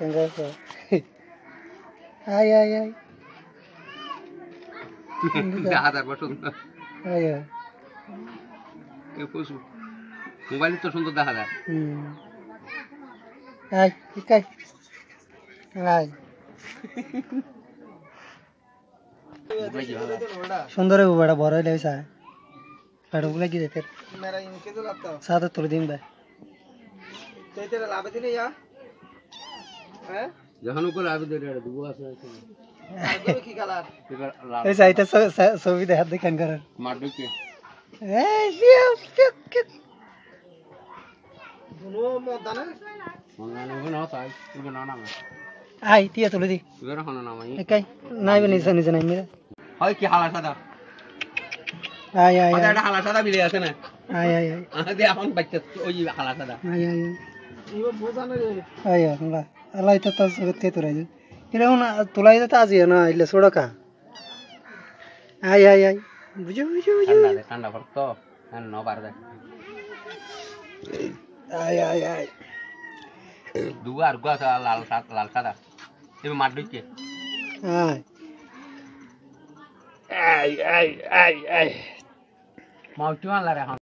Kenapa? Ay. দেখা যাক সুন্দর Ay. এ পশু মোবাইলে তো সুন্দর দেখা যায় Ay, ikay. Ay. সুন্দর বড় বড় হইলে হইছে পেড়গুলা কি দেখে मेरा इनके तो लगता है সাদা তোর দিন ভাই तो तेरा लाभ दिने या हैं যখন উপর আবি দে দুবো আছে आगे की कलर এই সাইতে ছবি দেখাত দেখান করে মার ঢুকে এই পিউ दोनों मदाना মনে না তাই তুমি না না আই তিয়া তুলে দি তুমি রাখো না মাই একাই নাইবে নিচে নাই মেরে হয় কি হালা সাদা আয় এটা হালা সাদা মিলে আছে না আয় দে এখন বাচ্চা ওই হালা সাদা আয় ये बोझाना रे আয় আল্লাহ আল্লাহ তো তার সগতে তোরাই এরা না তোলাই তো আজি না ইলে সোড়কা আয় বুঝু ঠান্ডা পড়তো ন বার দে আয় দুবার গুয়া লাল সাদা তুমি মার ঢুকে আয় মাউটি মারলা রে এখন